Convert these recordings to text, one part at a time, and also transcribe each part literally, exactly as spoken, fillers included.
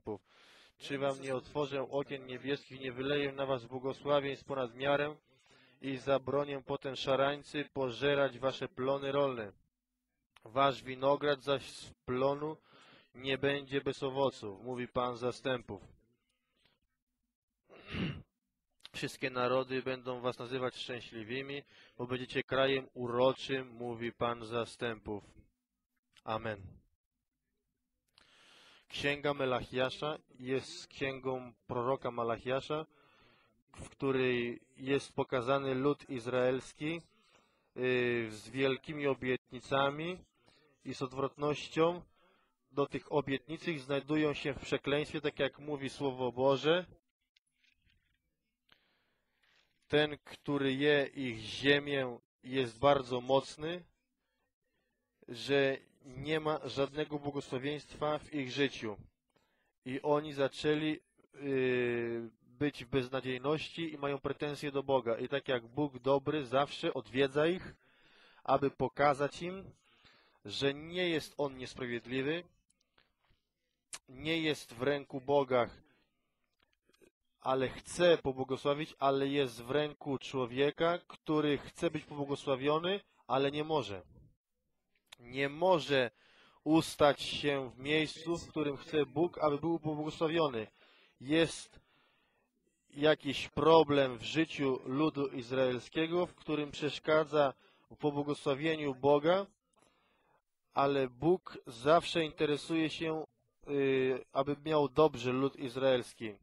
zastępów. Czy wam nie otworzę okien niebieskich, nie wyleję na was błogosławieństw ponad miarę i zabronię potem szarańcy pożerać wasze plony rolne. Wasz winograd zaś z plonu nie będzie bez owoców, mówi Pan zastępów. Wszystkie narody będą was nazywać szczęśliwymi, bo będziecie krajem uroczym, mówi Pan zastępów. Amen. Księga Melachiasza jest księgą proroka Malachiasza, w której jest pokazany lud izraelski z wielkimi obietnicami i z odwrotnością do tych obietnic znajdują się w przekleństwie, tak jak mówi Słowo Boże. Ten, który je ich ziemię, jest bardzo mocny, że nie ma żadnego błogosławieństwa w ich życiu. I oni zaczęli yy, być w beznadziejności i mają pretensje do Boga. I tak jak Bóg dobry zawsze odwiedza ich, aby pokazać im, że nie jest On niesprawiedliwy, nie jest w ręku Boga, ale chce pobłogosławić, ale jest w ręku człowieka, który chce być pobłogosławiony, ale nie może. Nie może ustać się w miejscu, w którym chce Bóg, aby był pobłogosławiony. Jest jakiś problem w życiu ludu izraelskiego, w którym przeszkadza w pobłogosławieniu Boga, ale Bóg zawsze interesuje się, yy, aby miał dobrze lud izraelski.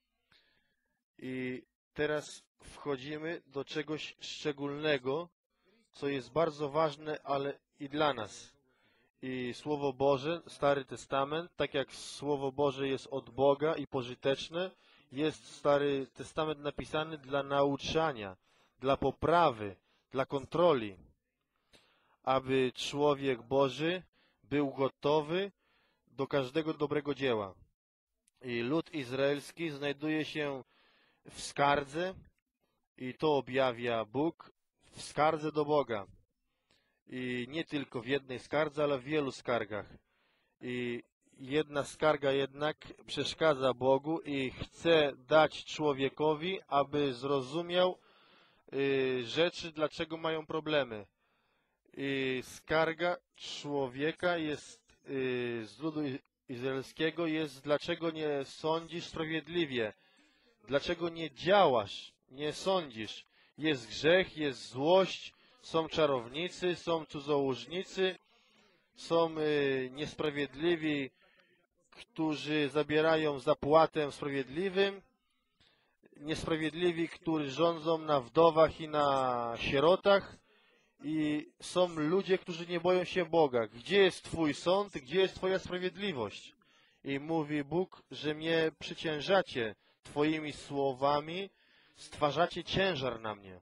I teraz wchodzimy do czegoś szczególnego, co jest bardzo ważne, ale i dla nas. I Słowo Boże, Stary Testament, tak jak Słowo Boże jest od Boga i pożyteczne, jest Stary Testament napisany dla nauczania, dla poprawy, dla kontroli, aby człowiek Boży był gotowy do każdego dobrego dzieła. I lud izraelski znajduje się w skardze i to objawia Bóg, w skardze do Boga. I nie tylko w jednej skardze, ale w wielu skargach. I jedna skarga jednak przeszkadza Bogu i chce dać człowiekowi, aby zrozumiał y, rzeczy, dlaczego mają problemy. I skarga człowieka jest y, z ludu izraelskiego jest, dlaczego nie sądzisz sprawiedliwie, dlaczego nie działasz, nie sądzisz. Jest grzech, jest złość, są czarownicy, są cudzołóżnicy, są y, niesprawiedliwi, którzy zabierają zapłatę sprawiedliwym, niesprawiedliwi, którzy rządzą na wdowach i na sierotach, i są ludzie, którzy nie boją się Boga. Gdzie jest Twój sąd? Gdzie jest Twoja sprawiedliwość? I mówi Bóg, że mnie przyciężacie Twoimi słowami, stwarzacie ciężar na mnie.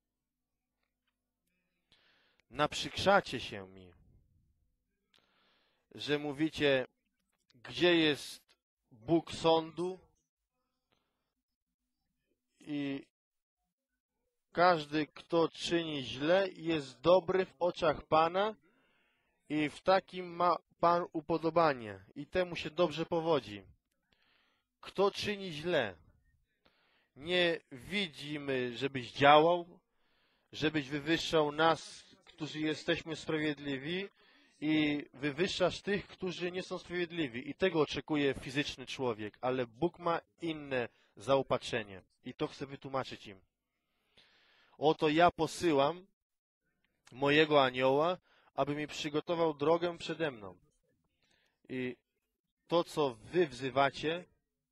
Naprzykrzacie się mi, że mówicie, gdzie jest Bóg sądu? I każdy, kto czyni źle, jest dobry w oczach Pana i w takim ma Pan upodobanie i temu się dobrze powodzi. Kto czyni źle? Nie widzimy, żebyś działał, żebyś wywyższał nas, którzy jesteśmy sprawiedliwi, i wywyższasz tych, którzy nie są sprawiedliwi. I tego oczekuje fizyczny człowiek, ale Bóg ma inne zaopatrzenie i to chcę wytłumaczyć im. Oto ja posyłam mojego anioła, aby mi przygotował drogę przede mną. I to, co wy wzywacie,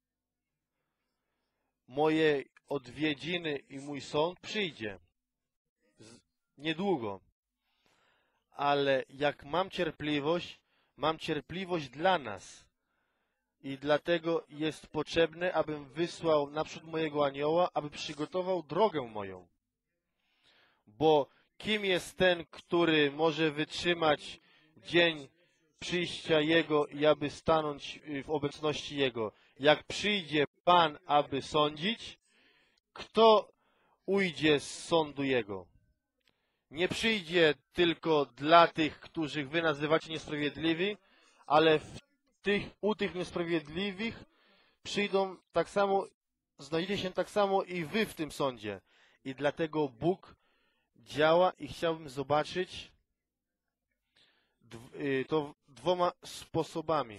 moje odwiedziny i mój sąd przyjdzie niedługo. Ale jak mam cierpliwość, mam cierpliwość dla nas. I dlatego jest potrzebne, abym wysłał naprzód mojego anioła, aby przygotował drogę moją. Bo kim jest ten, który może wytrzymać dzień przyjścia Jego i aby stanąć w obecności Jego? Jak przyjdzie Pan, aby sądzić, kto ujdzie z sądu Jego? Nie przyjdzie tylko dla tych, których wy nazywacie niesprawiedliwi, ale w tych, u tych niesprawiedliwych przyjdą tak samo, znajdziecie się tak samo i wy w tym sądzie. I dlatego Bóg działa i chciałbym zobaczyć to dwoma sposobami.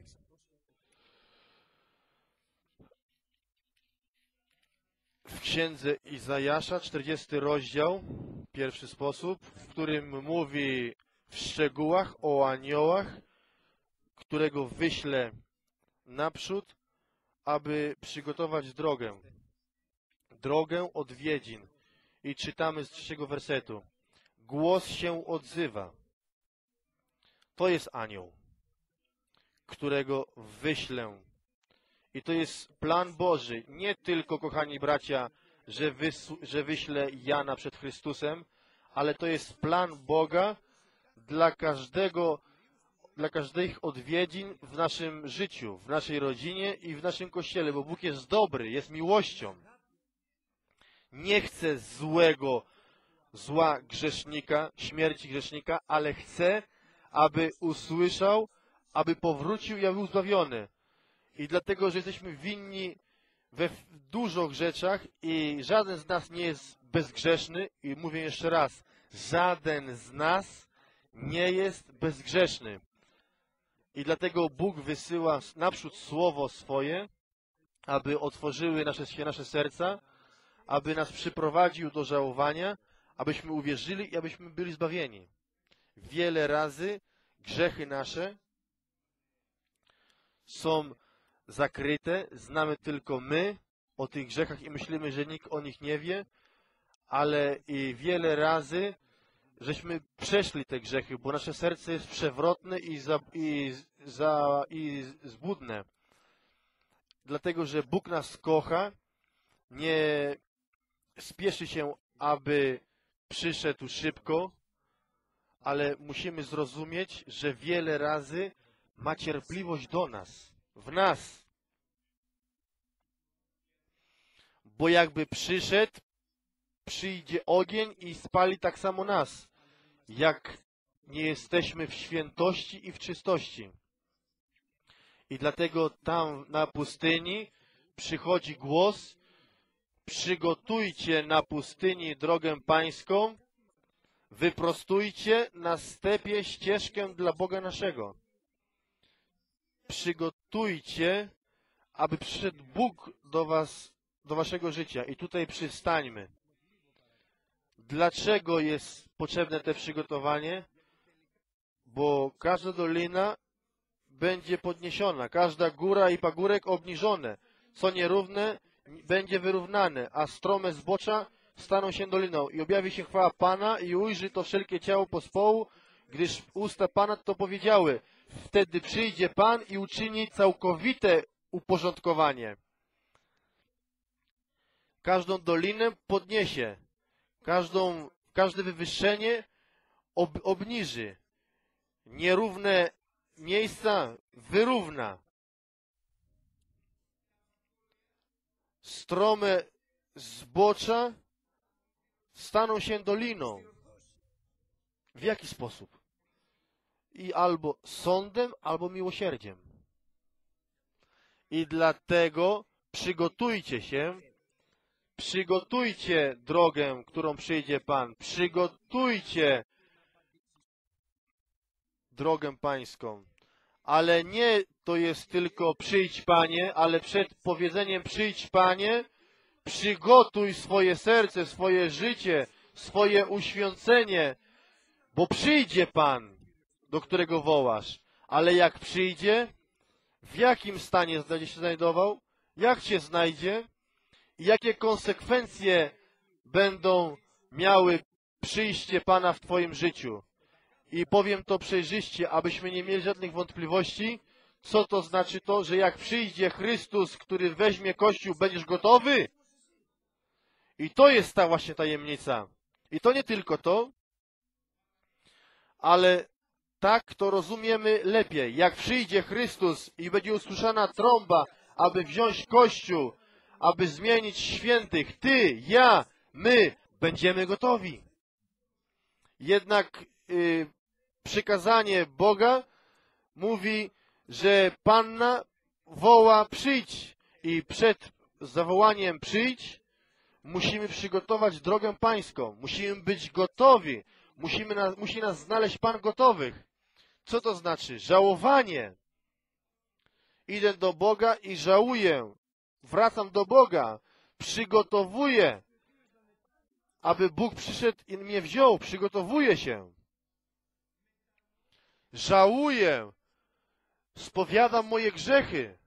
W księdze Izajasza, czterdziesty rozdział, pierwszy sposób, w którym mówi w szczegółach o aniołach, którego wyślę naprzód, aby przygotować drogę. Drogę odwiedzin. I czytamy z trzeciego wersetu. Głos się odzywa. To jest anioł, którego wyślę. I to jest plan Boży. Nie tylko, kochani bracia, że, wys- że wyślę Jana przed Chrystusem, ale to jest plan Boga dla każdego, dla każdych odwiedzin w naszym życiu, w naszej rodzinie i w naszym Kościele, bo Bóg jest dobry, jest miłością. Nie chce złego, zła grzesznika, śmierci grzesznika, ale chce, aby usłyszał, aby powrócił i aby był zbawiony. I dlatego, że jesteśmy winni we dużo rzeczach i żaden z nas nie jest bezgrzeszny. I mówię jeszcze raz, żaden z nas nie jest bezgrzeszny. I dlatego Bóg wysyła naprzód Słowo swoje, aby otworzyły nasze, nasze serca, aby nas przyprowadził do żałowania, abyśmy uwierzyli i abyśmy byli zbawieni. Wiele razy grzechy nasze są zakryte, znamy tylko my o tych grzechach i myślimy, że nikt o nich nie wie, ale i wiele razy żeśmy przeszli te grzechy, bo nasze serce jest przewrotne i, za, i, za, i zbudne. Dlatego, że Bóg nas kocha, nie spieszy się, aby przyszedł szybko, ale musimy zrozumieć, że wiele razy ma cierpliwość do nas, w nas. Bo jakby przyszedł, przyjdzie ogień i spali tak samo nas, jak nie jesteśmy w świętości i w czystości. I dlatego tam na pustyni przychodzi głos: przygotujcie na pustyni drogę pańską, wyprostujcie na stepie ścieżkę dla Boga naszego. Przygotujcie, aby przyszedł Bóg do was, do waszego życia. I tutaj przystańmy. Dlaczego jest potrzebne to przygotowanie? Bo każda dolina będzie podniesiona, każda góra i pagórek obniżone. Co nierówne będzie wyrównane, a strome zbocza staną się doliną. I objawi się chwała Pana i ujrzy to wszelkie ciało pospołu, gdyż usta Pana to powiedziały. Wtedy przyjdzie Pan i uczyni całkowite uporządkowanie. Każdą dolinę podniesie, każdą, każde wywyższenie ob, obniży. Nierówne miejsca wyrówna. Strome zbocza staną się doliną. W jaki sposób? I albo sądem, albo miłosierdziem. I dlatego przygotujcie się, przygotujcie drogę, którą przyjdzie Pan. Przygotujcie drogę pańską. Ale nie to jest tylko przyjdź Panie, ale przed powiedzeniem przyjdź Panie, przygotuj swoje serce, swoje życie, swoje uświęcenie, bo przyjdzie Pan, do którego wołasz. Ale jak przyjdzie, w jakim stanie będzie się znajdował, jak się znajdzie i jakie konsekwencje będą miały przyjście Pana w twoim życiu. I powiem to przejrzyście, abyśmy nie mieli żadnych wątpliwości, co to znaczy to, że jak przyjdzie Chrystus, który weźmie Kościół, będziesz gotowy? I to jest ta właśnie tajemnica. I to nie tylko to, ale tak to rozumiemy lepiej. Jak przyjdzie Chrystus i będzie usłyszana trąba, aby wziąć Kościół, aby zmienić świętych, ty, ja, my będziemy gotowi. Jednak yy, przykazanie Boga mówi, że Panna woła przyjdź. I przed zawołaniem przyjdź, musimy przygotować drogę pańską. Musimy być gotowi. Musimy na, musi nas znaleźć Pan gotowych. Co to znaczy? Żałowanie. Idę do Boga i żałuję. Wracam do Boga. Przygotowuję, aby Bóg przyszedł i mnie wziął. Przygotowuję się. Żałuję. Spowiadam moje grzechy.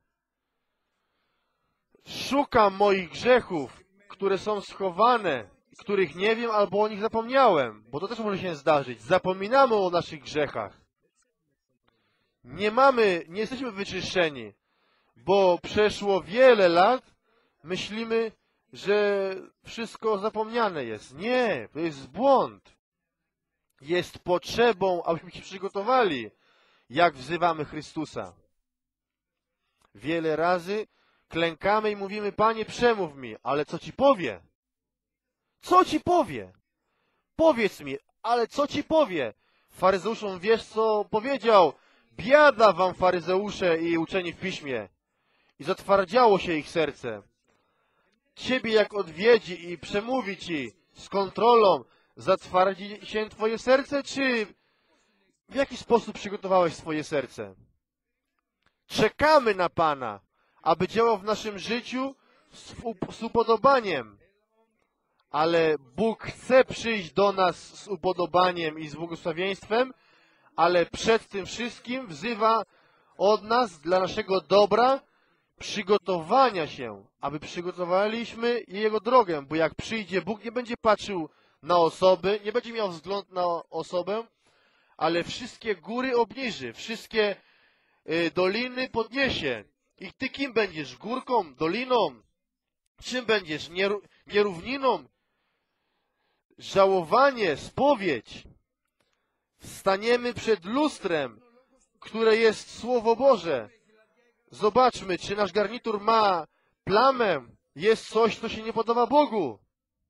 Szukam moich grzechów, które są schowane, których nie wiem albo o nich zapomniałem, bo to też może się zdarzyć. Zapominamy o naszych grzechach. Nie mamy, nie jesteśmy wyczyszczeni, bo przeszło wiele lat, myślimy, że wszystko zapomniane jest. Nie, to jest błąd. Jest potrzebą, abyśmy się przygotowali, jak wzywamy Chrystusa. Wiele razy klękamy i mówimy, Panie, przemów mi, ale co Ci powie? Co Ci powie? Powiedz mi, ale co Ci powie? Faryzeuszom wiesz, co powiedział? Biada wam, faryzeusze i uczeni w piśmie. I zatwardziało się ich serce. Ciebie jak odwiedzi i przemówi Ci z kontrolą, zatwardzi się Twoje serce, czy w jaki sposób przygotowałeś swoje serce? Czekamy na Pana, aby działał w naszym życiu z, z upodobaniem. Ale Bóg chce przyjść do nas z upodobaniem i z błogosławieństwem, ale przed tym wszystkim wzywa od nas dla naszego dobra przygotowania się, aby przygotowaliśmy Jego drogę, bo jak przyjdzie Bóg, nie będzie patrzył na osoby, nie będzie miał wzgląd na osobę, ale wszystkie góry obniży, wszystkie y, doliny podniesie. I Ty kim będziesz? Górką? Doliną? Czym będziesz? Nieró nierówniną? Żałowanie, spowiedź. Staniemy przed lustrem, które jest Słowo Boże. Zobaczmy, czy nasz garnitur ma plamę, jest coś, co się nie podoba Bogu.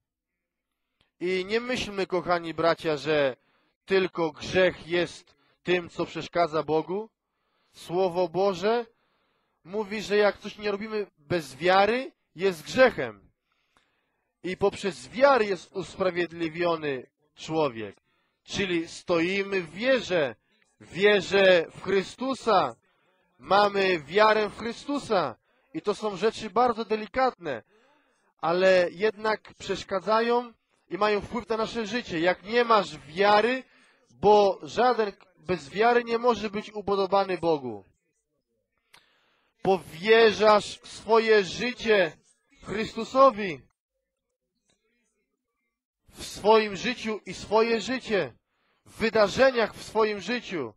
I nie myślmy, kochani bracia, że tylko grzech jest tym, co przeszkadza Bogu. Słowo Boże mówi, że jak coś nie robimy bez wiary, jest grzechem. I poprzez wiarę jest usprawiedliwiony człowiek. Czyli stoimy w wierze, wierze w Chrystusa. Mamy wiarę w Chrystusa. I to są rzeczy bardzo delikatne, ale jednak przeszkadzają i mają wpływ na nasze życie. Jak nie masz wiary, bo żaden bez wiary nie może być upodobany Bogu. Powierzasz swoje życie Chrystusowi. W swoim życiu i swoje życie. W wydarzeniach w swoim życiu.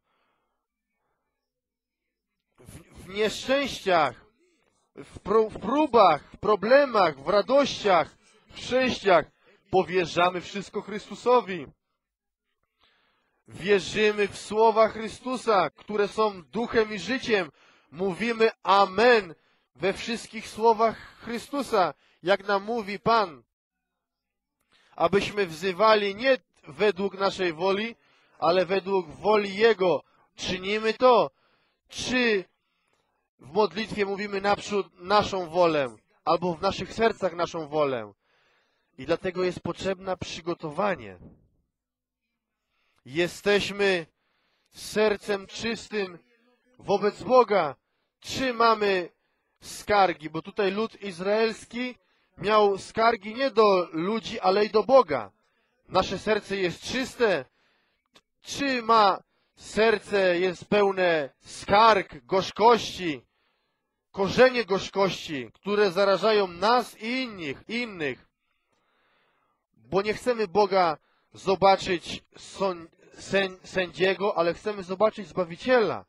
W, w nieszczęściach. W, pró w próbach, w problemach, w radościach, w szczęściach. Powierzamy wszystko Chrystusowi. Wierzymy w słowa Chrystusa, które są duchem i życiem. Mówimy amen we wszystkich słowach Chrystusa, jak nam mówi Pan. Abyśmy wzywali nie według naszej woli, ale według woli Jego. Czynimy to. Czy w modlitwie mówimy naprzód naszą wolę, albo w naszych sercach naszą wolę. I dlatego jest potrzebne przygotowanie. Jesteśmy sercem czystym wobec Boga. Czy mamy skargi? Bo tutaj lud izraelski miał skargi nie do ludzi, ale i do Boga. Nasze serce jest czyste. Czy ma serce jest pełne skarg, gorzkości, korzenie gorzkości, które zarażają nas i innych, innych. Bo nie chcemy Boga zobaczyć sąd, sęd, sędziego, ale chcemy zobaczyć Zbawiciela.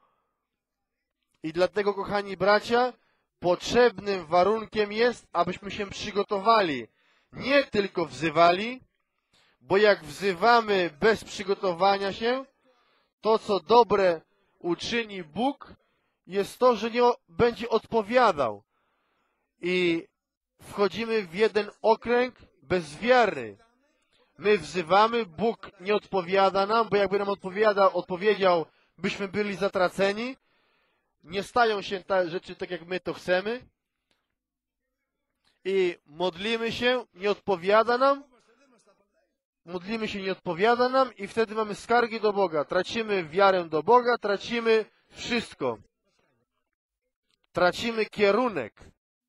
I dlatego, kochani bracia, potrzebnym warunkiem jest, abyśmy się przygotowali. Nie tylko wzywali, bo jak wzywamy bez przygotowania się, to co dobre uczyni Bóg, jest to, że nie będzie odpowiadał. I wchodzimy w jeden okręg bez wiary. My wzywamy, Bóg nie odpowiada nam, bo jakby nam odpowiadał, odpowiedział, byśmy byli zatraceni. Nie stają się te rzeczy tak, jak my to chcemy. i modlimy się, nie odpowiada nam, modlimy się, nie odpowiada nam i wtedy mamy skargi do Boga. Tracimy wiarę do Boga, tracimy wszystko. Tracimy kierunek.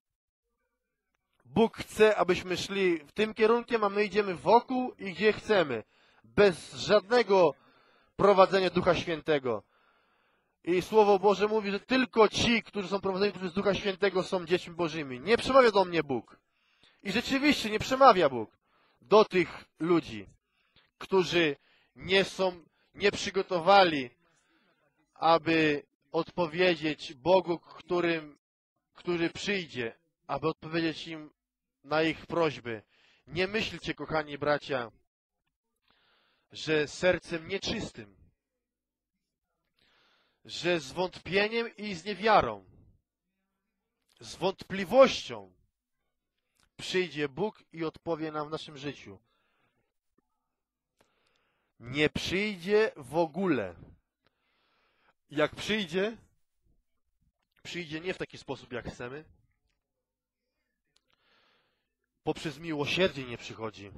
Bóg chce, abyśmy szli w tym kierunkiem, a my idziemy wokół i gdzie chcemy. Bez żadnego prowadzenia Ducha Świętego. I Słowo Boże mówi, że tylko ci, którzy są prowadzeni przez Ducha Świętego, są dziećmi Bożymi. Nie przemawia do mnie Bóg. I rzeczywiście nie przemawia Bóg do tych ludzi, którzy nie są, nie przygotowali, aby odpowiedzieć Bogu, którym, który przyjdzie, aby odpowiedzieć im na ich prośby. Nie myślcie, kochani bracia, że sercem nieczystym, że z wątpieniem i z niewiarą, z wątpliwością przyjdzie Bóg i odpowie nam w naszym życiu. Nie przyjdzie w ogóle. Jak przyjdzie, przyjdzie nie w taki sposób, jak chcemy. Poprzez miłosierdzie nie przychodzi.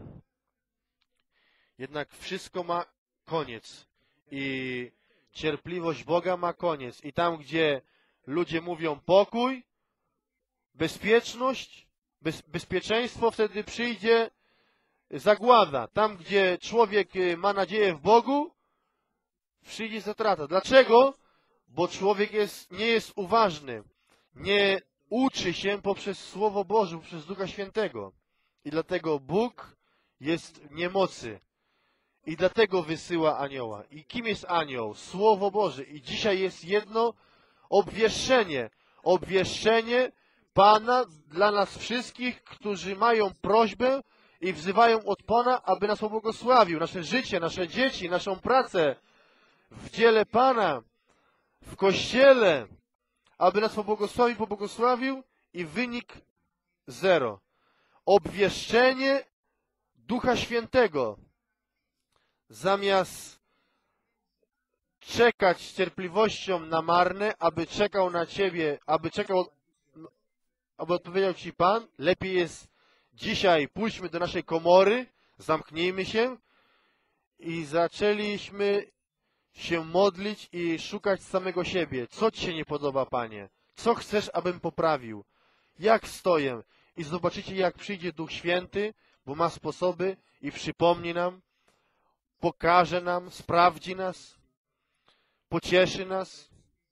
Jednak wszystko ma koniec. I cierpliwość Boga ma koniec. I tam, gdzie ludzie mówią pokój, bezpieczność, bez, bezpieczeństwo, wtedy przyjdzie zagłada. Tam, gdzie człowiek ma nadzieję w Bogu, przyjdzie zatrata. Dlaczego? Bo człowiek jest, nie jest uważny. Nie uczy się poprzez Słowo Boże, poprzez Ducha Świętego. I dlatego Bóg jest w niemocy. I dlatego wysyła anioła. I kim jest anioł? Słowo Boże. I dzisiaj jest jedno obwieszczenie. Obwieszczenie Pana dla nas wszystkich, którzy mają prośbę i wzywają od Pana, aby nas pobłogosławił. Nasze życie, nasze dzieci, naszą pracę w dziele Pana, w Kościele, aby nas pobłogosławił, pobłogosławił i wynik zero. Obwieszczenie Ducha Świętego. Zamiast czekać z cierpliwością na marne, aby czekał na Ciebie, aby czekał, aby odpowiedział Ci Pan, lepiej jest dzisiaj pójdźmy do naszej komory, zamknijmy się i zaczęliśmy się modlić i szukać samego siebie. Co Ci się nie podoba, Panie? Co chcesz, abym poprawił? Jak stoję? I zobaczycie, jak przyjdzie Duch Święty, bo ma sposoby i przypomni nam, pokaże nam, sprawdzi nas, pocieszy nas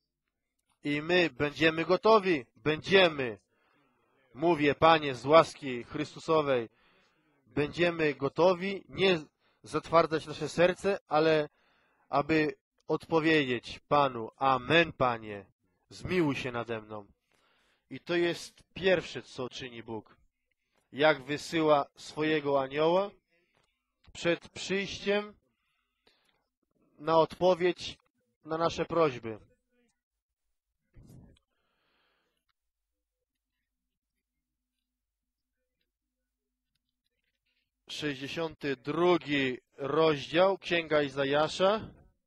i my będziemy gotowi. Będziemy, mówię, Panie, z łaski Chrystusowej, będziemy gotowi, nie zatwardzać nasze serce, ale aby odpowiedzieć Panu, amen, Panie, zmiłuj się nade mną. I to jest pierwsze, co czyni Bóg. Jak wysyła swojego anioła przed przyjściem na odpowiedź na nasze prośby. sześćdziesiąty drugi rozdział Księga Izajasza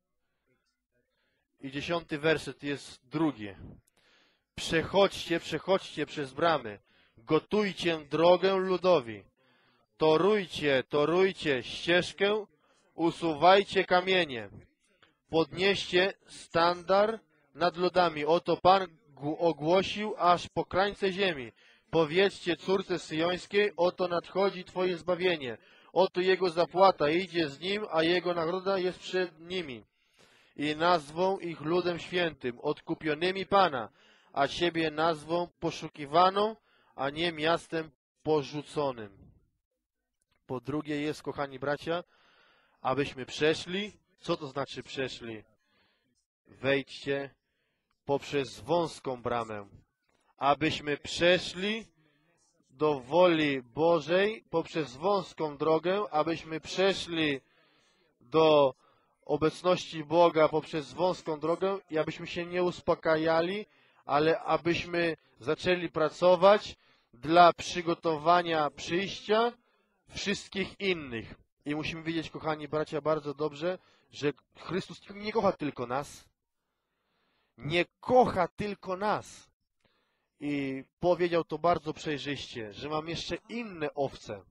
i dziesiąty werset jest drugi. Przechodźcie, przechodźcie przez bramy, gotujcie drogę ludowi, torujcie, torujcie ścieżkę, usuwajcie kamienie, podnieście sztandar nad ludami. Oto Pan ogłosił aż po krańce ziemi. Powiedzcie córce syjońskiej, oto nadchodzi Twoje zbawienie. Oto Jego zapłata idzie z Nim, a Jego nagroda jest przed nimi. I nazwą ich ludem świętym, odkupionymi Pana, a siebie nazwą poszukiwaną, a nie miastem porzuconym. Po drugie jest, kochani bracia, abyśmy przeszli. Co to znaczy przeszli? Wejdźcie poprzez wąską bramę. Abyśmy przeszli do woli Bożej poprzez wąską drogę, abyśmy przeszli do obecności Boga poprzez wąską drogę i abyśmy się nie uspokajali, ale abyśmy zaczęli pracować dla przygotowania przyjścia wszystkich innych. I musimy wiedzieć, kochani bracia, bardzo dobrze, że Chrystus nie kocha tylko nas. Nie kocha tylko nas. i powiedział to bardzo przejrzyście, że mam jeszcze inne owce,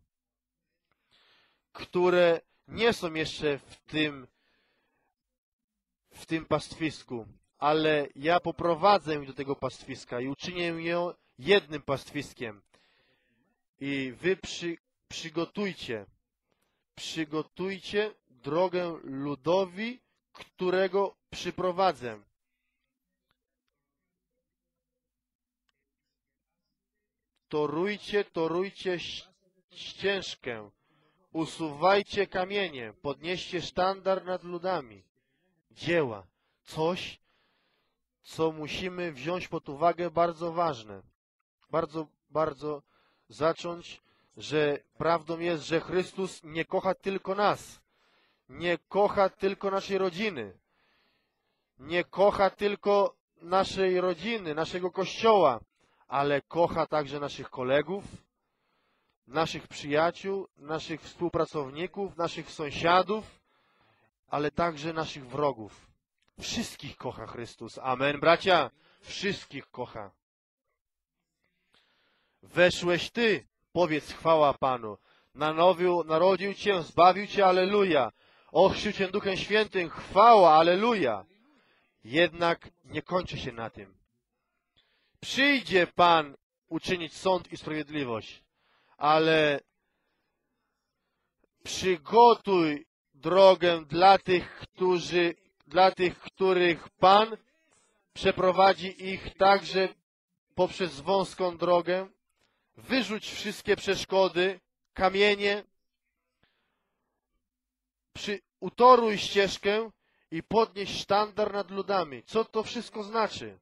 które nie są jeszcze w tym, w tym pastwisku, ale ja poprowadzę ich do tego pastwiska i uczynię ją jednym pastwiskiem. I wy przy, przygotujcie, przygotujcie drogę ludowi, którego przyprowadzę. Torujcie, torujcie ścieżkę, usuwajcie kamienie, podnieście sztandar nad ludami. Dzieła, coś, co musimy wziąć pod uwagę, bardzo ważne. Bardzo, bardzo zacząć, że prawdą jest, że Chrystus nie kocha tylko nas, nie kocha tylko naszej rodziny, nie kocha tylko naszej rodziny, naszego Kościoła, ale kocha także naszych kolegów, naszych przyjaciół, naszych współpracowników, naszych sąsiadów, ale także naszych wrogów. Wszystkich kocha Chrystus. Amen, bracia. Wszystkich kocha. Weszłeś Ty, powiedz chwała Panu. Nanowił, narodził Cię, zbawił Cię, alleluja. Ochrzcił Cię Duchem Świętym, chwała, alleluja. Jednak nie kończy się na tym. Przyjdzie Pan uczynić sąd i sprawiedliwość, ale przygotuj drogę dla tych, którzy, dla tych, których Pan przeprowadzi ich także poprzez wąską drogę. Wyrzuć wszystkie przeszkody, kamienie, przy, utoruj ścieżkę i podnieś sztandar nad ludami. Co to wszystko znaczy?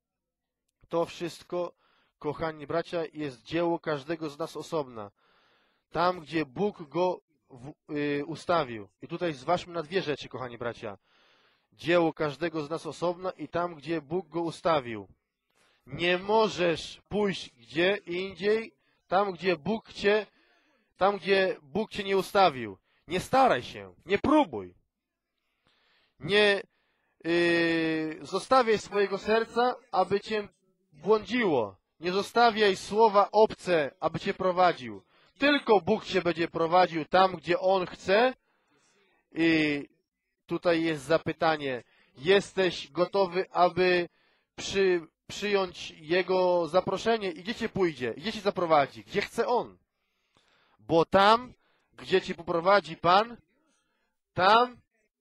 To wszystko, kochani bracia, jest dzieło każdego z nas osobna. Tam, gdzie Bóg go w, y, ustawił. I tutaj zważmy na dwie rzeczy, kochani bracia. Dzieło każdego z nas osobna i tam, gdzie Bóg go ustawił. Nie możesz pójść gdzie indziej, tam, gdzie Bóg cię, tam, gdzie Bóg cię nie ustawił. Nie staraj się, nie próbuj. Nie yy, zostawiaj swojego serca, aby cię błądziło. Nie zostawiaj słowa obce, aby cię prowadził. Tylko Bóg cię będzie prowadził tam, gdzie On chce. I tutaj jest zapytanie. Jesteś gotowy, aby przy, przyjąć Jego zaproszenie? I gdzie cię pójdzie? Gdzie cię zaprowadzi? Gdzie chce On? Bo tam, gdzie cię poprowadzi Pan, tam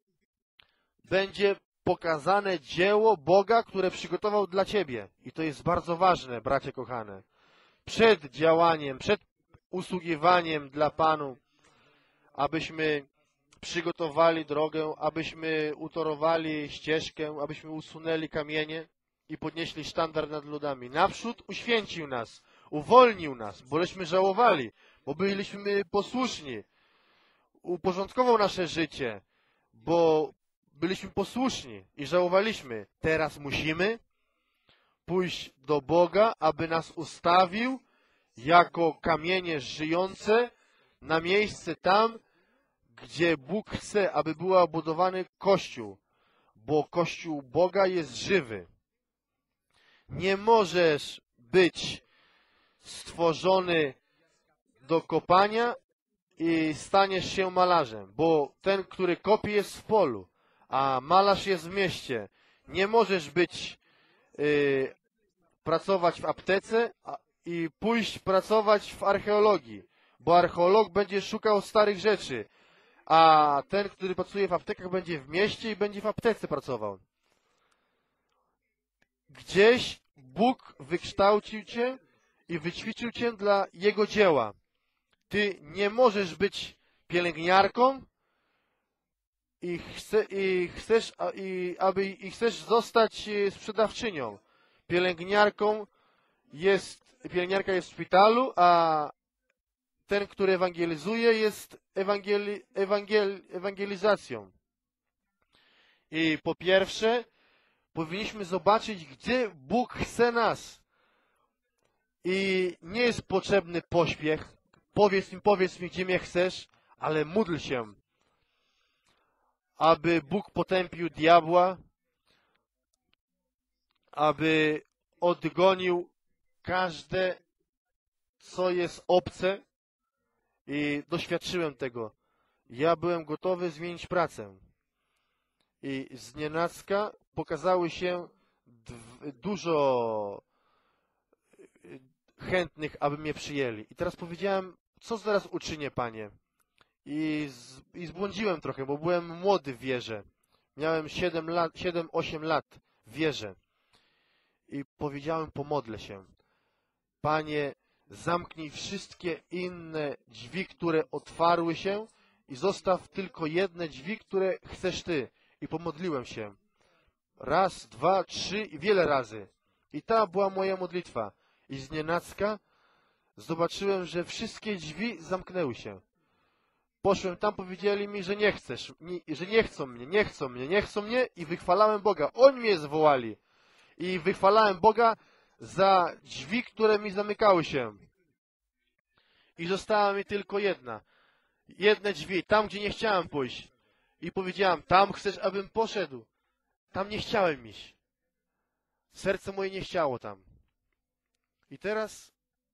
będzie pokazane dzieło Boga, które przygotował dla ciebie. I to jest bardzo ważne, bracie kochane. Przed działaniem, przed usługiwaniem dla Panu, abyśmy przygotowali drogę, abyśmy utorowali ścieżkę, abyśmy usunęli kamienie i podnieśli sztandar nad ludami. Naprzód uświęcił nas, uwolnił nas, bośmy żałowali, bo byliśmy posłuszni. Uporządkował nasze życie, bo byliśmy posłuszni i żałowaliśmy. Teraz musimy pójść do Boga, aby nas ustawił jako kamienie żyjące na miejsce tam, gdzie Bóg chce, aby był budowany Kościół, bo Kościół Boga jest żywy. Nie możesz być stworzony do kopania i staniesz się malarzem, bo ten, który kopie, jest w polu, a malarz jest w mieście. Nie możesz być, yy, pracować w aptece a, i pójść pracować w archeologii, bo archeolog będzie szukał starych rzeczy, a ten, który pracuje w aptekach, będzie w mieście i będzie w aptece pracował. Gdzieś Bóg wykształcił cię i wyćwiczył cię dla Jego dzieła. Ty nie możesz być pielęgniarką i, chce, i chcesz, i, aby, i chcesz zostać sprzedawczynią. Pielęgniarką jest, pielęgniarka jest w szpitalu, a ten, który ewangelizuje, jest ewangeli, ewangel, ewangelizacją. I po pierwsze, powinniśmy zobaczyć, gdzie Bóg chce nas. I nie jest potrzebny pośpiech. Powiedz mi, powiedz mi, gdzie mnie chcesz, ale módl się, aby Bóg potępił diabła, aby odgonił każde, co jest obce, i doświadczyłem tego. Ja byłem gotowy zmienić pracę. I znienacka pokazały się dużo chętnych, aby mnie przyjęli. I teraz powiedziałem, co zaraz uczynię, Panie? I, z, i zbłądziłem trochę, bo byłem młody w wierze. Miałem siedem lat, siedem osiem lat w wierze. I powiedziałem, pomodlę się. Panie, zamknij wszystkie inne drzwi, które otwarły się i zostaw tylko jedne drzwi, które chcesz Ty. I pomodliłem się. Raz, dwa, trzy i wiele razy. I ta była moja modlitwa. I znienacka zobaczyłem, że wszystkie drzwi zamknęły się. Poszłem tam, powiedzieli mi, że nie chcesz, że nie chcą mnie, nie chcą mnie, nie chcą mnie i wychwalałem Boga. Oni mnie zwołali. I wychwalałem Boga za drzwi, które mi zamykały się. I została mi tylko jedna. Jedne drzwi, tam gdzie nie chciałem pójść. I powiedziałem, tam chcesz, abym poszedł. Tam nie chciałem iść. Serce moje nie chciało tam. I teraz,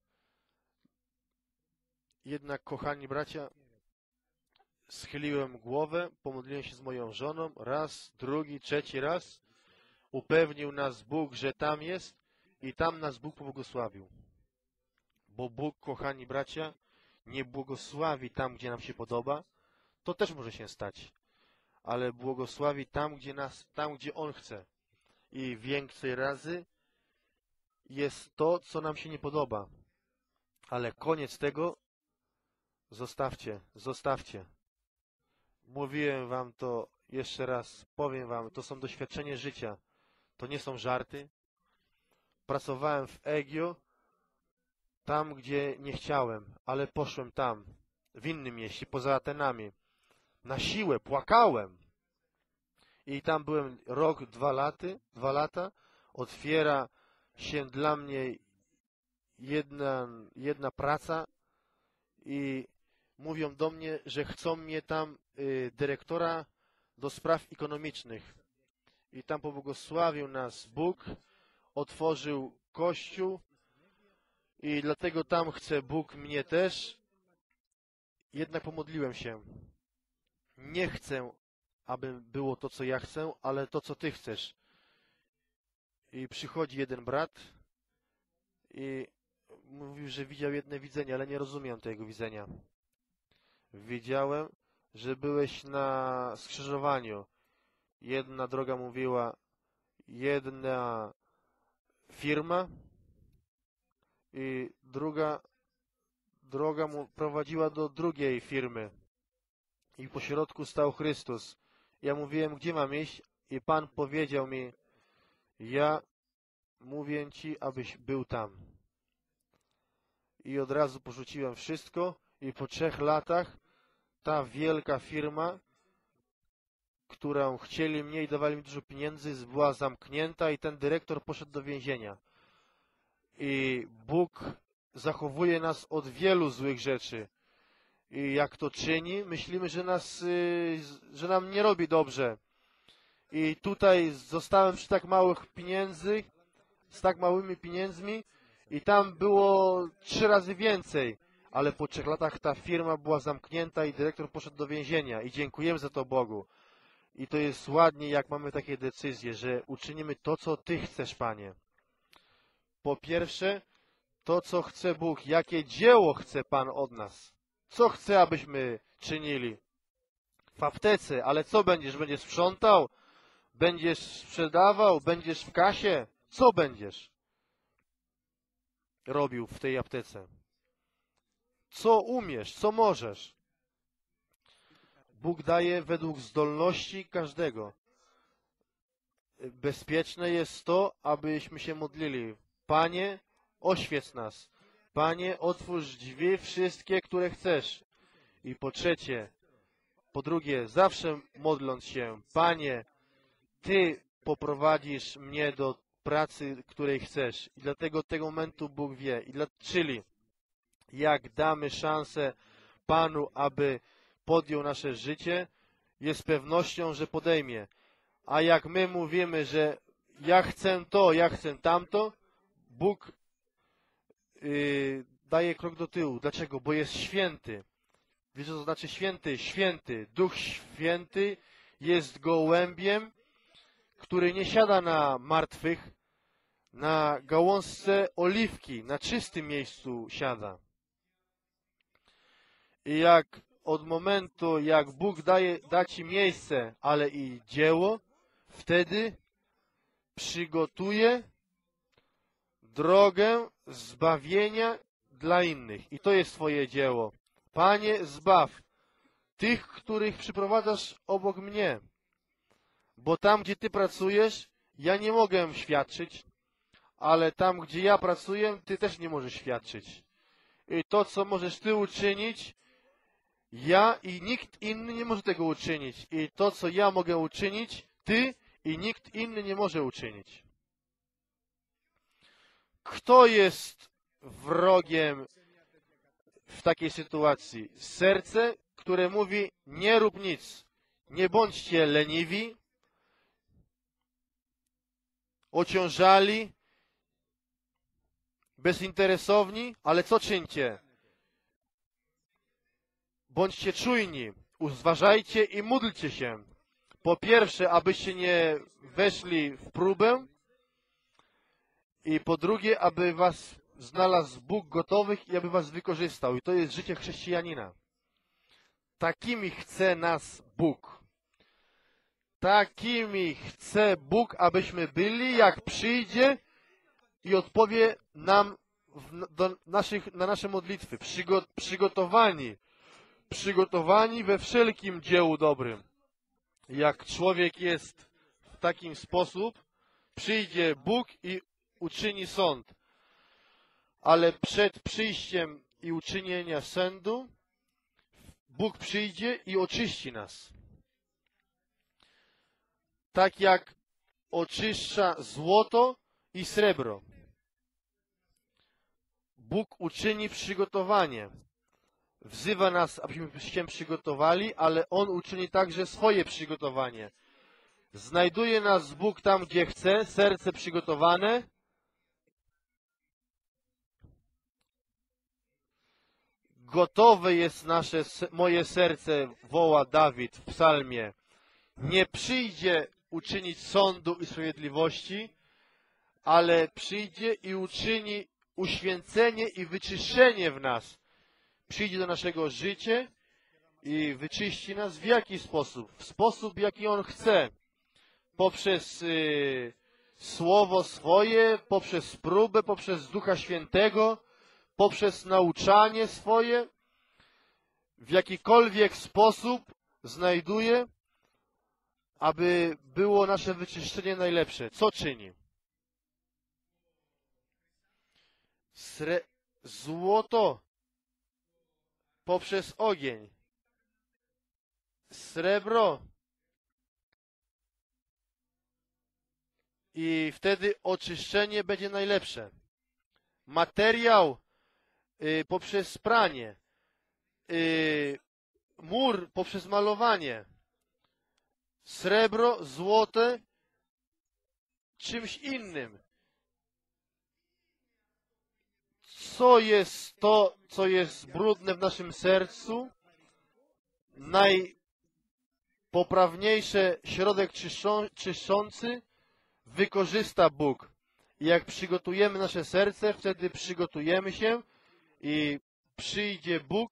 jednak, kochani bracia, schyliłem głowę, pomodliłem się z moją żoną, raz, drugi, trzeci raz. Upewnił nas Bóg, że tam jest i tam nas Bóg pobłogosławił. Bo Bóg, kochani bracia, nie błogosławi tam, gdzie nam się podoba. To też może się stać. Ale błogosławi tam, gdzie nas, tam, gdzie On chce. I więcej razy jest to, co nam się nie podoba. Ale koniec tego zostawcie, zostawcie. Mówiłem wam to jeszcze raz, powiem wam, to są doświadczenia życia. To nie są żarty. Pracowałem w Egio, tam, gdzie nie chciałem, ale poszłem tam, w innym mieście, poza Atenami. Na siłę, płakałem. I tam byłem rok, dwa laty, dwa lata. Otwiera się dla mnie jedna, jedna praca i mówią do mnie, że chcą mnie tam y, dyrektora do spraw ekonomicznych. I tam pobłogosławił nas Bóg, otworzył kościół i dlatego tam chce Bóg mnie też. Jednak pomodliłem się. Nie chcę, aby było to, co ja chcę, ale to, co Ty chcesz. I przychodzi jeden brat i mówił, że widział jedno widzenie, ale nie rozumiem tego widzenia. Widziałem, że byłeś na skrzyżowaniu. Jedna droga mówiła, jedna firma i druga droga mu prowadziła do drugiej firmy. I po środku stał Chrystus. Ja mówiłem, gdzie mam iść? I Pan powiedział mi, ja mówię Ci, abyś był tam. I od razu porzuciłem wszystko i po trzech latach ta wielka firma, którą chcieli mnie i dawali mi dużo pieniędzy, była zamknięta i ten dyrektor poszedł do więzienia. I Bóg zachowuje nas od wielu złych rzeczy. I jak to czyni, myślimy, że, nas, że nam nie robi dobrze. I tutaj zostałem przy tak małych pieniędzy, z tak małymi pieniędzmi i tam było trzy razy więcej. Ale po trzech latach ta firma była zamknięta i dyrektor poszedł do więzienia. I dziękujemy za to Bogu. I to jest ładnie, jak mamy takie decyzje, że uczynimy to, co Ty chcesz, Panie. Po pierwsze, to, co chce Bóg, jakie dzieło chce Pan od nas. Co chce, abyśmy czynili? W aptece, ale co będziesz? Będziesz sprzątał? Będziesz sprzedawał? Będziesz w kasie? Co będziesz robił w tej aptece? Co umiesz? Co możesz? Bóg daje według zdolności każdego. Bezpieczne jest to, abyśmy się modlili. Panie, oświeć nas. Panie, otwórz drzwi wszystkie, które chcesz. I po trzecie, po drugie, zawsze modląc się, Panie, Ty poprowadzisz mnie do pracy, której chcesz. I dlatego tego momentu Bóg wie. I dla, czyli jak damy szansę Panu, aby podjął nasze życie, jest pewnością, że podejmie. A jak my mówimy, że ja chcę to, ja chcę tamto, Bóg yy, daje krok do tyłu. Dlaczego? Bo jest święty. Wiecie, co to znaczy święty? Święty. Duch Święty jest gołębiem, który nie siada na martwych, na gałązce oliwki, na czystym miejscu siada. I jak od momentu, jak Bóg daje, da ci miejsce, ale i dzieło, wtedy przygotuje drogę zbawienia dla innych. I to jest twoje dzieło. Panie, zbaw tych, których przyprowadzasz obok mnie. Bo tam, gdzie Ty pracujesz, ja nie mogę świadczyć, ale tam, gdzie ja pracuję, Ty też nie możesz świadczyć. I to, co możesz Ty uczynić, ja i nikt inny nie może tego uczynić. I to, co ja mogę uczynić, Ty i nikt inny nie może uczynić. Kto jest wrogiem w takiej sytuacji? Serce, które mówi, nie rób nic. Nie bądźcie leniwi, ociążali, bezinteresowni, ale co czyńcie? Bądźcie czujni, uważajcie i módlcie się. Po pierwsze, abyście nie weszli w próbę i po drugie, aby was znalazł Bóg gotowych i aby was wykorzystał. I to jest życie chrześcijanina. Takimi chce nas Bóg. Takimi chce Bóg, abyśmy byli, jak przyjdzie i odpowie nam w, do naszych, na nasze modlitwy. Przygo, przygotowani. Przygotowani we wszelkim dziełu dobrym. Jak człowiek jest w takim sposób, przyjdzie Bóg i uczyni sąd. Ale przed przyjściem i uczynienia sądu, Bóg przyjdzie i oczyści nas. Tak jak oczyszcza złoto i srebro. Bóg uczyni przygotowanie. Wzywa nas, abyśmy się przygotowali, ale On uczyni także swoje przygotowanie. Znajduje nas Bóg tam, gdzie chce, serce przygotowane. Gotowe jest nasze, moje serce, woła Dawid w psalmie. Nie przyjdzie uczynić sądu i sprawiedliwości, ale przyjdzie i uczyni uświęcenie i wyczyszczenie w nas. Przyjdzie do naszego życia i wyczyści nas w jaki sposób? W sposób, jaki On chce. Poprzez y, Słowo swoje, poprzez próbę, poprzez Ducha Świętego, poprzez nauczanie swoje. W jakikolwiek sposób znajduje, aby było nasze wyczyszczenie najlepsze. Co czyni? Sre złoto poprzez ogień. Srebro. I wtedy oczyszczenie będzie najlepsze. Materiał y, poprzez pranie. Y, mur poprzez malowanie. Srebro, złote czymś innym. Co jest to, co jest brudne w naszym sercu? Najpoprawniejszy środek czyszczą, czyszczący wykorzysta Bóg. I jak przygotujemy nasze serce, wtedy przygotujemy się i przyjdzie Bóg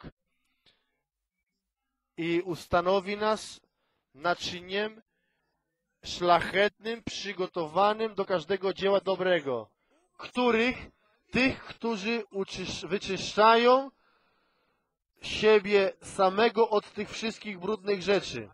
i ustanowi nas naczyniem szlachetnym, przygotowanym do każdego dzieła dobrego, których tych, którzy uczysz, wyczyszczają siebie samego od tych wszystkich brudnych rzeczy.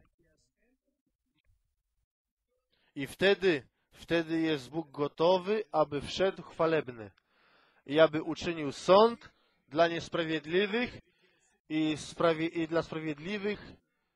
I wtedy, wtedy jest Bóg gotowy, aby wszedł chwalebny i aby uczynił sąd dla niesprawiedliwych i, sprawie, i dla sprawiedliwych.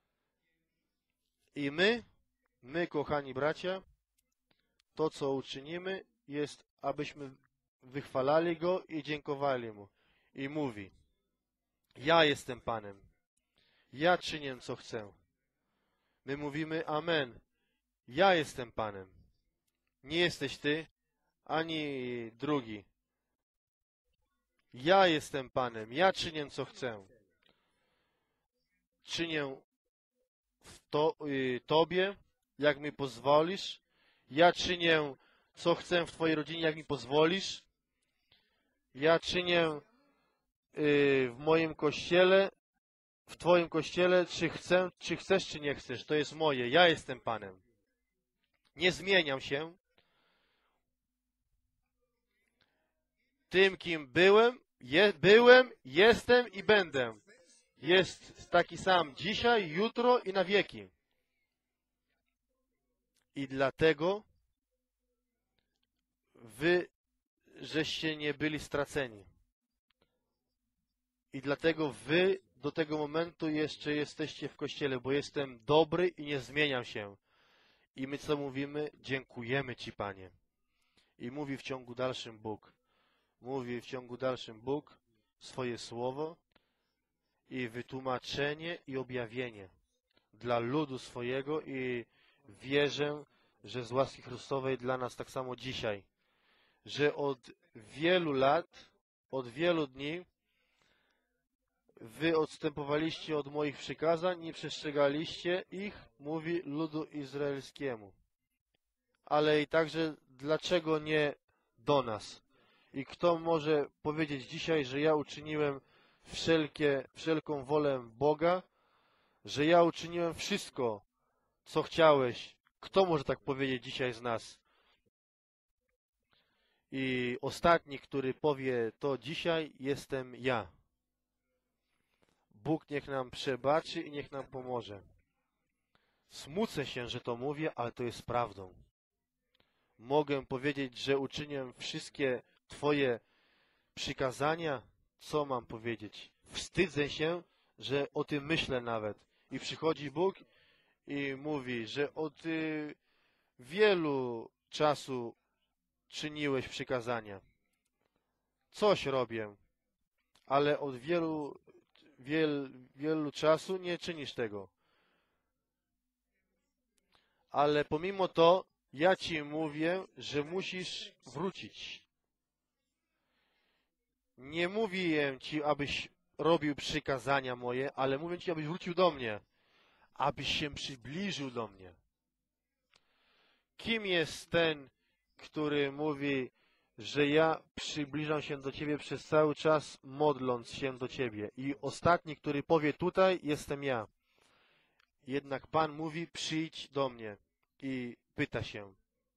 I my, my, kochani bracia, to, co uczynimy, jest, abyśmy wychwalali Go i dziękowali Mu. I mówi, ja jestem Panem, ja czynię, co chcę. My mówimy, amen, ja jestem Panem. Nie jesteś Ty, ani drugi. Ja jestem Panem, ja czynię co chcę. Czynię w to, y, Tobie, jak mi pozwolisz. Ja czynię co chcę w Twojej rodzinie, jak mi pozwolisz. Ja czynię y, w moim kościele, w Twoim kościele, czy chcę, czy chcesz, czy nie chcesz. To jest moje. Ja jestem Panem. Nie zmieniam się. Tym, kim byłem, je, byłem, jestem i będę. Jest taki sam dzisiaj, jutro i na wieki. I dlatego wy, żeście nie byli straceni. I dlatego wy do tego momentu jeszcze jesteście w Kościele, bo jestem dobry i nie zmieniam się. I my co mówimy? Dziękujemy Ci, Panie. I mówi w ciągu dalszym Bóg. Mówi w ciągu dalszym Bóg swoje słowo i wytłumaczenie i objawienie dla ludu swojego i wierzę, że z łaski Chrystusowej dla nas tak samo dzisiaj, że od wielu lat, od wielu dni wy odstępowaliście od moich przykazań, nie przestrzegaliście ich, mówi ludu izraelskiemu. Ale i także dlaczego nie do nas? I kto może powiedzieć dzisiaj, że ja uczyniłem wszelkie, wszelką wolę Boga, że ja uczyniłem wszystko, co chciałeś? Kto może tak powiedzieć dzisiaj z nas? I ostatni, który powie to dzisiaj, jestem ja. Bóg niech nam przebaczy i niech nam pomoże. Smucę się, że to mówię, ale to jest prawdą. Mogę powiedzieć, że uczynię wszystkie Twoje przykazania. Co mam powiedzieć? Wstydzę się, że o tym myślę nawet. I przychodzi Bóg i mówi, że od y, wielu czasu czyniłeś przykazania. Coś robię, ale od wielu, wiel, wielu czasu nie czynisz tego. Ale pomimo to ja Ci mówię, że musisz wrócić. Nie mówię Ci, abyś robił przykazania moje, ale mówię Ci, abyś wrócił do mnie. Abyś się przybliżył do mnie. Kim jest ten, który mówi, że ja przybliżam się do Ciebie przez cały czas, modląc się do Ciebie. I ostatni, który powie tutaj, jestem ja. Jednak Pan mówi, przyjdź do mnie. I pyta się,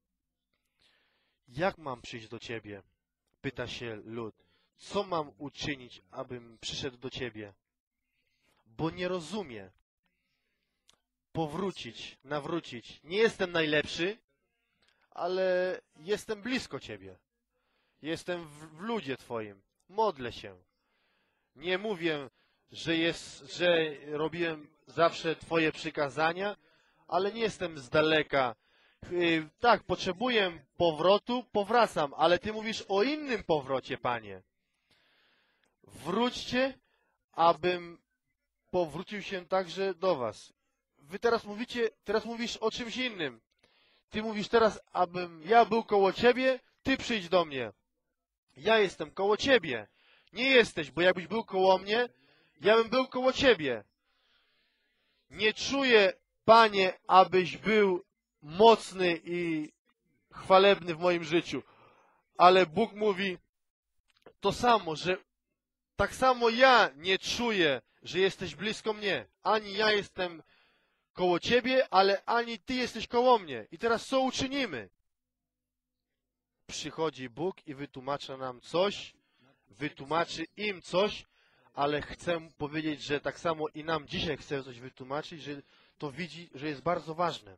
jak mam przyjść do Ciebie? Pyta się lud. Co mam uczynić, abym przyszedł do Ciebie? Bo nie rozumie. Powrócić, nawrócić. Nie jestem najlepszy, ale jestem blisko Ciebie. Jestem w, w ludzie Twoim. Modlę się. Nie mówię, że, jest, że robiłem zawsze Twoje przykazania, ale nie jestem z daleka. Yy, tak, potrzebuję powrotu, powracam, ale Ty mówisz o innym powrocie, Panie. Wróćcie, abym powrócił się także do Was. Wy teraz mówicie, teraz mówisz o czymś innym. Ty mówisz teraz, abym ja był koło Ciebie, Ty przyjdź do mnie. Ja jestem koło Ciebie. Nie jesteś, bo jakbyś był koło mnie, ja bym był koło Ciebie. Nie czuję, Panie, abyś był mocny i chwalebny w moim życiu. Ale Bóg mówi to samo, że tak samo ja nie czuję, że jesteś blisko mnie. Ani ja jestem koło Ciebie, ale ani Ty jesteś koło mnie. I teraz co uczynimy? Przychodzi Bóg i wytłumacza nam coś, wytłumaczy im coś, ale chcę powiedzieć, że tak samo i nam dzisiaj chce coś wytłumaczyć, że to widzi, że jest bardzo ważne.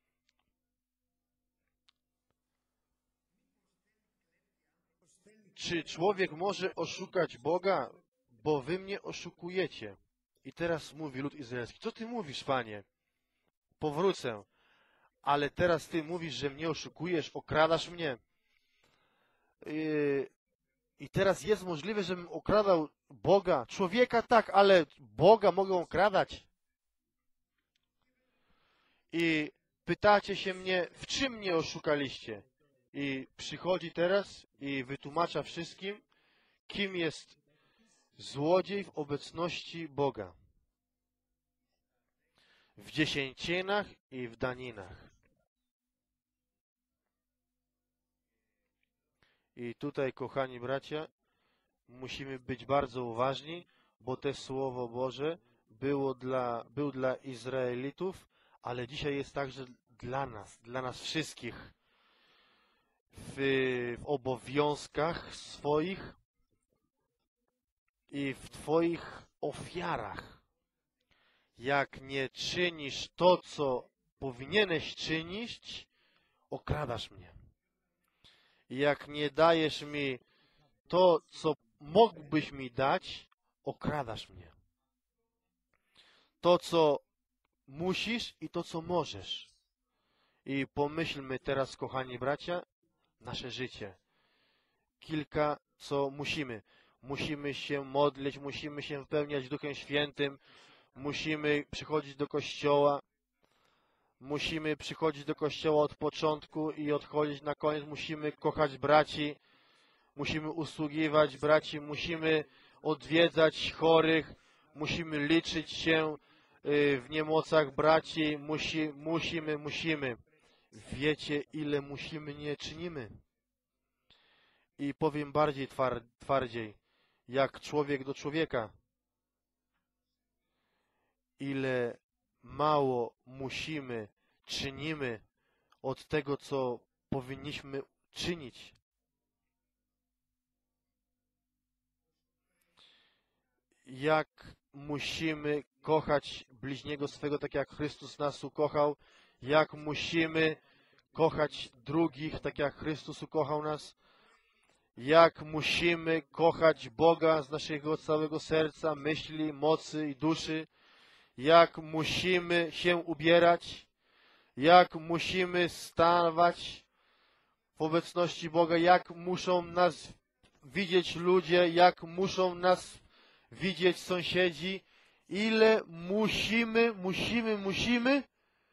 Czy człowiek może oszukać Boga? Bo wy mnie oszukujecie. I teraz mówi lud izraelski. Co ty mówisz, Panie? Powrócę. Ale teraz ty mówisz, że mnie oszukujesz, okradasz mnie. Yy, I teraz jest możliwe, żebym okradał Boga. Człowieka tak, ale Boga mogę okradać. I pytacie się mnie, w czym mnie oszukaliście? I przychodzi teraz i wytłumacza wszystkim, kim jest złodziej w obecności Boga. W dziesięcinach i w daninach. I tutaj, kochani bracia, musimy być bardzo uważni, bo to Słowo Boże było dla, był dla Izraelitów, ale dzisiaj jest także dla nas, dla nas wszystkich. W, w obowiązkach swoich i w Twoich ofiarach. Jak nie czynisz to, co powinieneś czynić, okradasz mnie. Jak nie dajesz mi to, co mógłbyś mi dać, okradasz mnie. To, co musisz i to, co możesz. I pomyślmy teraz, kochani bracia, nasze życie. Kilka, co musimy. Musimy się modlić, musimy się wypełniać Duchem Świętym, musimy przychodzić do Kościoła, musimy przychodzić do Kościoła od początku i odchodzić na koniec, musimy kochać braci, musimy usługiwać braci, musimy odwiedzać chorych, musimy liczyć się w niemocach braci, musi, musimy, musimy. Wiecie, ile musimy, nie czynimy. I powiem bardziej twardziej, jak człowiek do człowieka. Ile mało musimy, czynimy od tego, co powinniśmy czynić. Jak musimy kochać bliźniego swego, tak jak Chrystus nas ukochał, jak musimy kochać drugich, tak jak Chrystus ukochał nas, jak musimy kochać Boga z naszego całego serca, myśli, mocy i duszy, jak musimy się ubierać, jak musimy stawać w obecności Boga, jak muszą nas widzieć ludzie, jak muszą nas widzieć sąsiedzi, ile musimy, musimy, musimy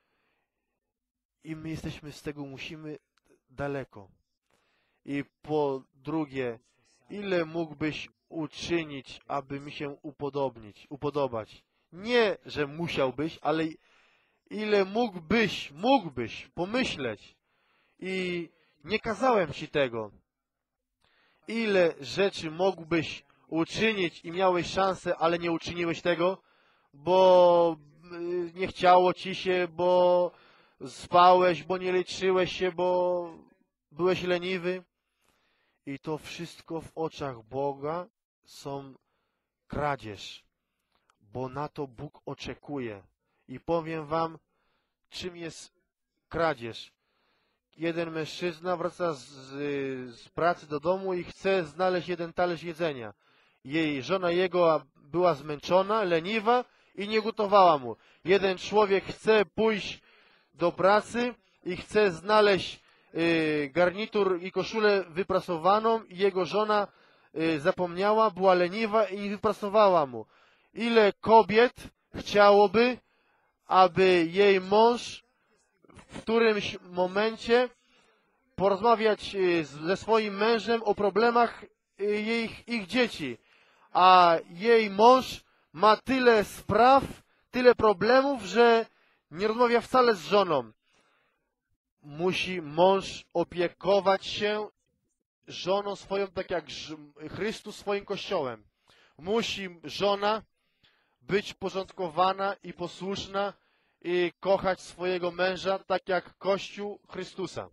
i my jesteśmy z tego musimy daleko. I po drugie, ile mógłbyś uczynić, aby mi się upodobnić, upodobać? Nie, że musiałbyś, ale ile mógłbyś, mógłbyś pomyśleć. I nie kazałem ci tego. Ile rzeczy mógłbyś uczynić i miałeś szansę, ale nie uczyniłeś tego, bo nie chciało ci się, bo spałeś, bo nie liczyłeś się, bo byłeś leniwy. I to wszystko w oczach Boga są kradzież, bo na to Bóg oczekuje. I powiem wam, czym jest kradzież. Jeden mężczyzna wraca z, z pracy do domu i chce znaleźć jeden talerz jedzenia. Jej żona jego była zmęczona, leniwa i nie gotowała mu. Jeden człowiek chce pójść do pracy i chce znaleźć y, garnitur i koszulę wyprasowaną i jego żona y, zapomniała, była leniwa i nie wyprasowała mu. Ile kobiet chciałoby, aby jej mąż w którymś momencie porozmawiać ze swoim mężem o problemach ich, ich dzieci, a jej mąż ma tyle spraw, tyle problemów, że nie rozmawia wcale z żoną. Musi mąż opiekować się żoną swoją, tak jak Chrystus swoim Kościołem. Musi żona być porządkowana i posłuszna i kochać swojego męża, tak jak Kościół Chrystusa.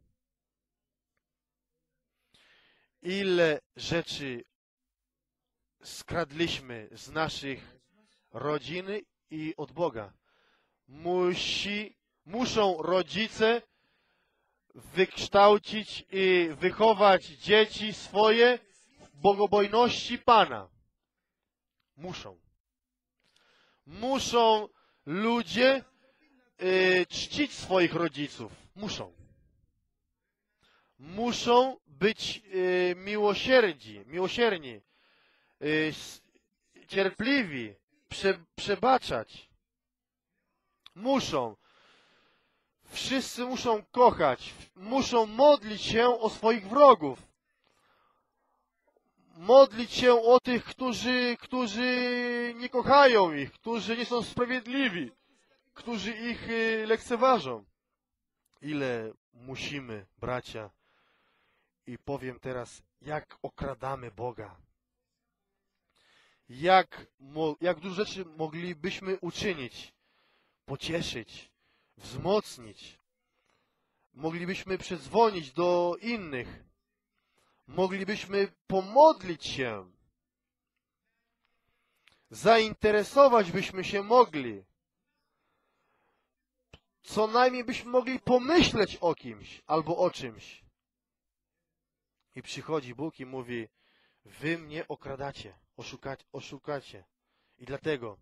Ile rzeczy skradliśmy z naszych rodziny i od Boga. Musi, muszą rodzice wykształcić i wychować dzieci swoje w bogobojności Pana. Muszą. Muszą ludzie y, czcić swoich rodziców. Muszą. Muszą być y, miłosierdzi, miłosierni, y, cierpliwi, prze, przebaczać. Muszą. Wszyscy muszą kochać. Muszą modlić się o swoich wrogów. modlić się o tych, którzy, którzy nie kochają ich, którzy nie są sprawiedliwi, którzy ich lekceważą. Ile musimy, bracia, i powiem teraz, jak okradamy Boga. Jak, jak dużo rzeczy moglibyśmy uczynić, pocieszyć, wzmocnić. Moglibyśmy przedzwonić do innych. Moglibyśmy pomodlić się. Zainteresować byśmy się mogli. Co najmniej byśmy mogli pomyśleć o kimś albo o czymś. I przychodzi Bóg i mówi, wy mnie okradacie, oszukacie, oszukacie. I dlatego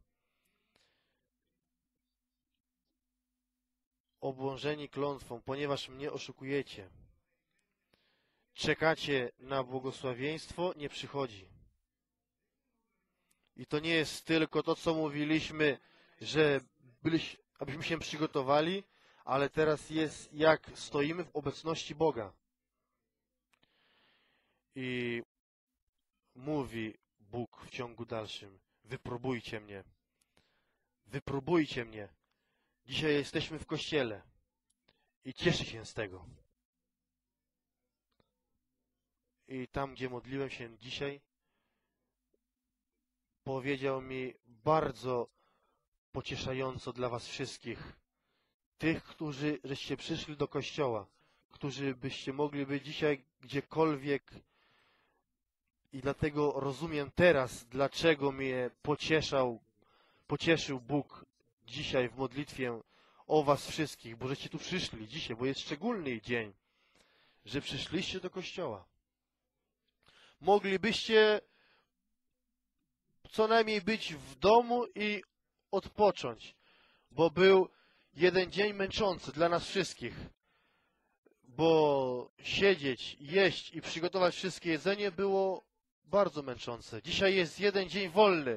obłożeni klątwą, ponieważ mnie oszukujecie, czekacie na błogosławieństwo, nie przychodzi. I to nie jest tylko to, co mówiliśmy, że byliś, abyśmy się przygotowali, ale teraz jest, jak stoimy w obecności Boga. I mówi Bóg w ciągu dalszym, wypróbujcie mnie, wypróbujcie mnie. Dzisiaj jesteśmy w kościele i cieszę się z tego. I tam, gdzie modliłem się dzisiaj, powiedział mi bardzo pocieszająco dla was wszystkich, tych, którzy żeście przyszli do kościoła, którzy byście mogli być dzisiaj gdziekolwiek. I dlatego rozumiem teraz, dlaczego mnie pocieszał, pocieszył Bóg dzisiaj w modlitwie o was wszystkich, bo żeście tu przyszli dzisiaj, bo jest szczególny dzień, że przyszliście do kościoła. Moglibyście co najmniej być w domu i odpocząć, bo był jeden dzień męczący dla nas wszystkich, bo siedzieć, jeść i przygotować wszystkie jedzenie było bardzo męczące. Dzisiaj jest jeden dzień wolny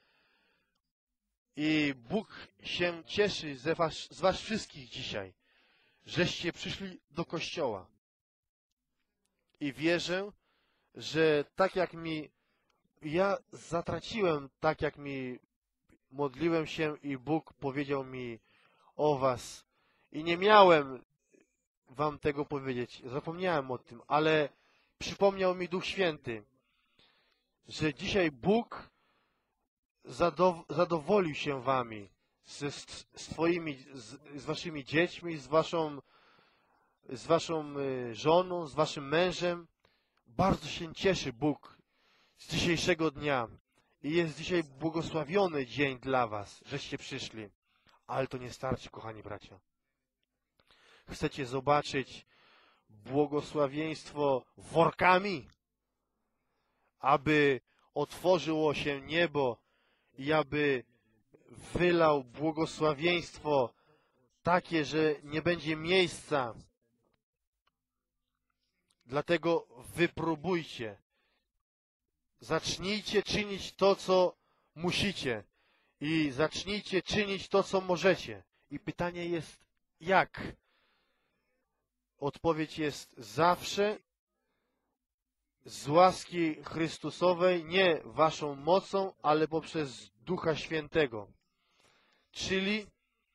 i Bóg się cieszy z was, z was wszystkich dzisiaj, żeście przyszli do kościoła. I wierzę, że tak jak mi, ja zatraciłem, tak jak mi modliłem się i Bóg powiedział mi o was i nie miałem wam tego powiedzieć, zapomniałem o tym, ale przypomniał mi Duch Święty, że dzisiaj Bóg zadow zadowolił się wami, z, z, z twoimi, z, z waszymi dziećmi, z waszą, z waszą żoną, z waszym mężem. Bardzo się cieszy Bóg z dzisiejszego dnia i jest dzisiaj błogosławiony dzień dla was, żeście przyszli. Ale to nie starczy, kochani bracia. Chcecie zobaczyć błogosławieństwo workami, aby otworzyło się niebo i aby wylał błogosławieństwo takie, że nie będzie miejsca. Dlatego wypróbujcie. Zacznijcie czynić to, co musicie i zacznijcie czynić to, co możecie. I pytanie jest, jak? Odpowiedź jest zawsze z łaski Chrystusowej, nie waszą mocą, ale poprzez Ducha Świętego. Czyli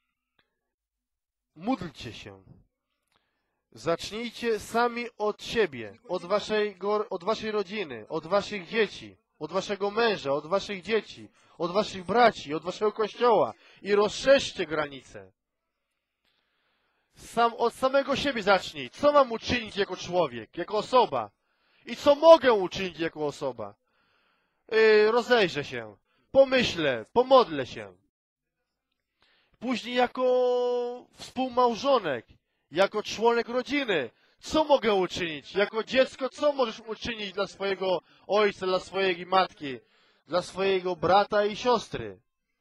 módlcie się. Zacznijcie sami od siebie, od waszej, od waszej rodziny, od waszych dzieci, od waszego męża, od waszych dzieci, od waszych braci, od waszego kościoła i rozszerzcie granice. Sam od samego siebie zacznij. Co mam uczynić jako człowiek, jako osoba? I co mogę uczynić jako osoba? Yy, rozejrzę się, pomyślę, pomodlę się. Później jako współmałżonek, jako członek rodziny, co mogę uczynić? Jako dziecko, co możesz uczynić dla swojego ojca, dla swojej matki, dla swojego brata i siostry?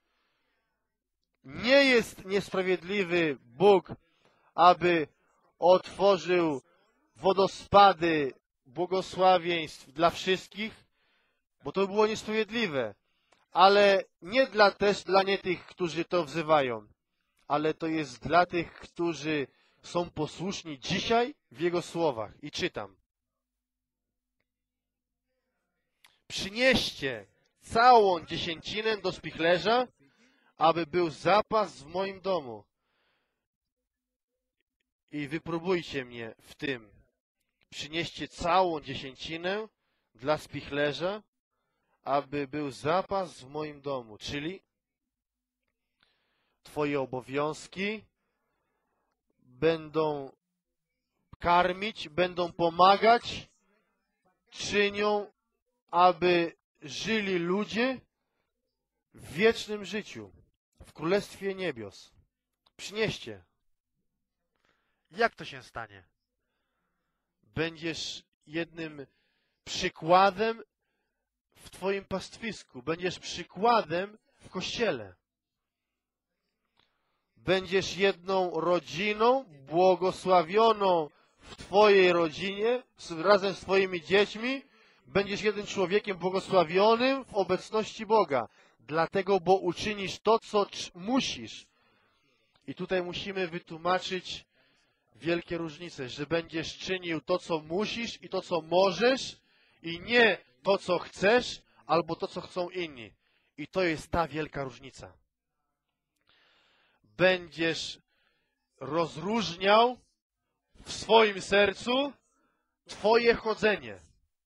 Nie jest niesprawiedliwy Bóg, aby otworzył wodospady błogosławieństw dla wszystkich, bo to by było niesprawiedliwe, ale nie dla, też dla nie tych, którzy to wzywają, ale to jest dla tych, którzy są posłuszni dzisiaj w Jego słowach. I czytam. Przynieście całą dziesięcinę do spichlerza, aby był zapas w moim domu. I wypróbujcie mnie w tym. Przynieście całą dziesięcinę dla spichlerza, aby był zapas w moim domu. Czyli Twoje obowiązki będą karmić, będą pomagać, czynią, aby żyli ludzie w wiecznym życiu, w Królestwie Niebios. Przynieście. Jak to się stanie? Będziesz jednym przykładem w Twoim pastwisku. Będziesz przykładem w Kościele. Będziesz jedną rodziną błogosławioną w Twojej rodzinie, razem z Twoimi dziećmi. Będziesz jednym człowiekiem błogosławionym w obecności Boga. Dlatego, bo uczynisz to, co musisz. I tutaj musimy wytłumaczyć wielkie różnice, że będziesz czynił to, co musisz i to, co możesz, i nie to, co chcesz, albo to, co chcą inni. I to jest ta wielka różnica. Będziesz rozróżniał w swoim sercu Twoje chodzenie,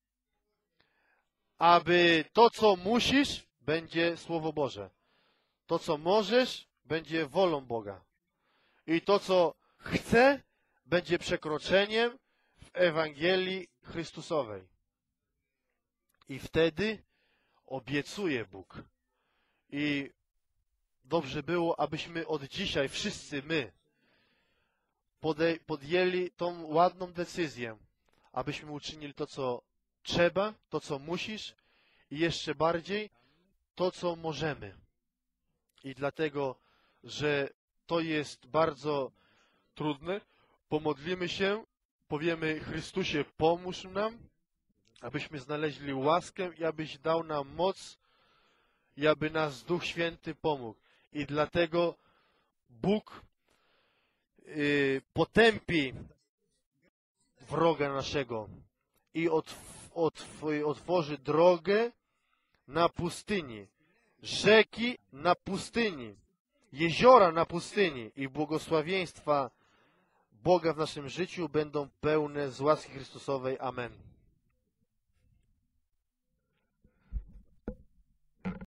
aby to, co musisz, będzie Słowo Boże. To, co możesz, będzie wolą Boga. I to, co chce, będzie przekroczeniem w Ewangelii Chrystusowej. I wtedy obiecuje Bóg. I dobrze było, abyśmy od dzisiaj, wszyscy my, podjęli tą ładną decyzję, abyśmy uczynili to, co trzeba, to, co musisz i jeszcze bardziej to, co możemy. I dlatego, że to jest bardzo trudne, pomodlimy się, powiemy: Chrystusie, pomóż nam, abyśmy znaleźli łaskę i abyś dał nam moc i aby nas Duch Święty pomógł. I dlatego Bóg y, potępi wroga naszego i otw, otw, otworzy drogę na pustyni, rzeki na pustyni, jeziora na pustyni i błogosławieństwa Boga w naszym życiu będą pełne z łaski Chrystusowej. Amen.